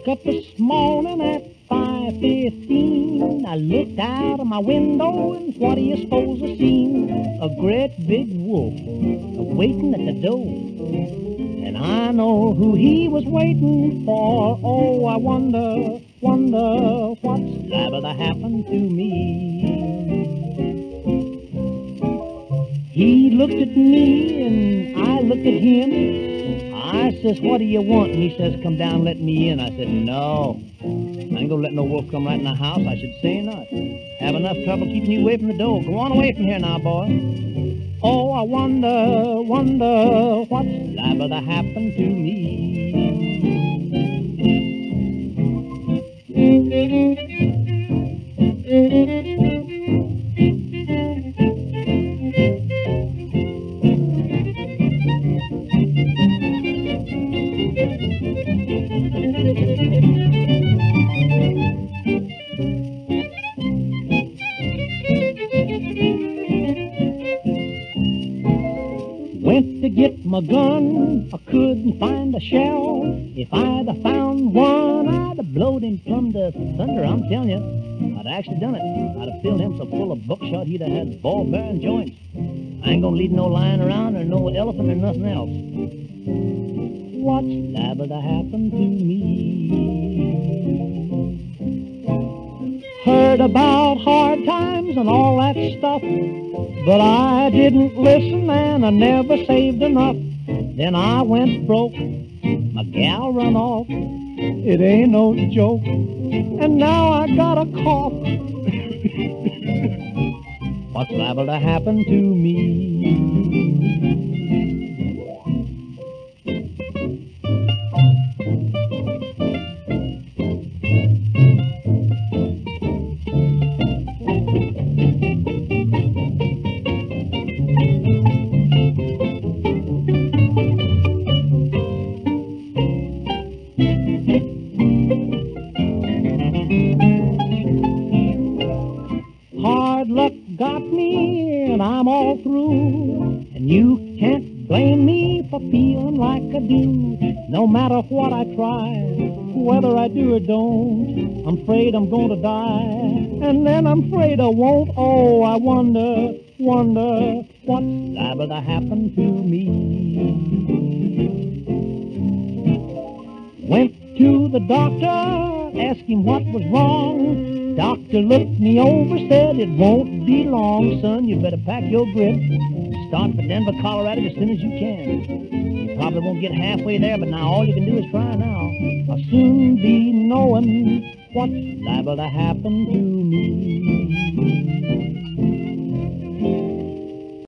woke up this morning at 5:15. I looked out of my window, and what do you suppose I seen? A great big wolf waiting at the door. And I know who he was waiting for. Oh, I wonder what's liable to happen to me. He looked at me and I looked at him. I says, what do you want? And he says, come down, let me in. I said, no, I ain't gonna let no wolf come right in the house. I should say not. Have enough trouble keeping you away from the door. Go on away from here now, boy. Oh, I wonder what's liable to happen to me. Went to get my gun, I couldn't find a shell. If I'd have found one, I'd have blowed him plumb to thunder. I'm telling you, I'd actually done it. I'd have filled him so full of buckshot he'd have had ball-bearing joints. I ain't gonna leave no lion around or no elephant or nothing else. What's liable to happen to me? Heard about hard times and all that stuff, but I didn't listen and I never saved enough. Then I went broke, my gal run off. It ain't no joke, and now I got a cough. What's liable to happen to me? Hard luck got me and I'm all through, and you can't blame me for feeling like I do. No matter what I try, whether I do or don't, I'm afraid I'm gonna die, and then I'm afraid I won't. Oh, I wonder what's liable to happen to me. Went to the doctor, asked him what was wrong. Doctor looked me over, said it won't be long, son. You better pack your grip, start for Denver, Colorado as soon as you can. You probably won't get halfway there, but now all you can do is try now. I'll soon be knowing what's liable to happen to me.